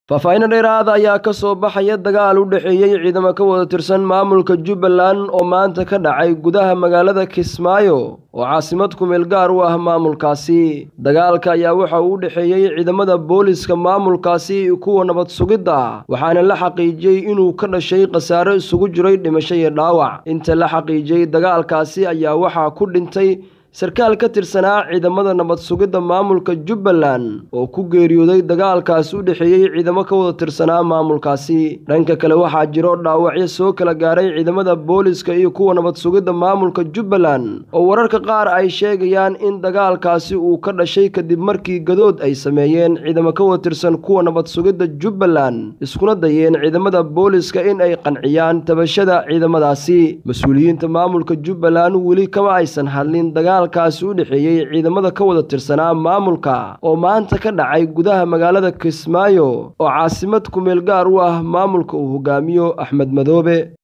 Faahfaahin dheeraad ah ayaa ka soo baxaya dagaal u dhaxeeyay ciidamo ka wada tirsan maamulka Jubbaland oo maanta ka dhacay gudaha magaalada Kismaayo oo caasimad ku meel gaar u ah maamulkaasi. Dagaalka ayaa waxa uu u dhaxeeyay ciidamada booliska maamulkaasi iyo kuwa nabad sugidda, waxaana la xaqiijiyay inuu ka dhashay khasaare isugu jiray dhimasho iyo dhaawac. Inta la xaqiijiyay dagaalkaasi ayaa waxa ku dhintay sarkaal ka tirsanaa ciidamada nabad sugidda maamulka Jubbaland oo ku geeriyooday dagaalkaas u dhaxeeyay ciidamo ka wada tirsanaa maamulkaasi. Dhanka kale waxaa jiro dhaawacyo soo kala gaaray ciidamada booliska iyo kuwa nabad sugidda maamulka Jubbaland oo wararka qaar ay sheegayaan in dagaalkaasi uu ka dhashay kadib markii gadood ay sameeyeen ciidamo ka wada tirsan kuwa nabad sugidda Jubbaland iskuna dayeen ciidamada booliska in ay qanciyaan tabashada ciidamadaasi. Mas'uuliyiinta maamulka Jubbaland weli kama aysan hadlin dagaalkaasi u dhaxeeyay ciidamada ka wada tirsanaa maamulka oo maanta ka dhacay gudaha magaalada Kismaayo oo caasimad ku meel gaar u ah maamulka uu hogaamiyo Axmed Madoobe.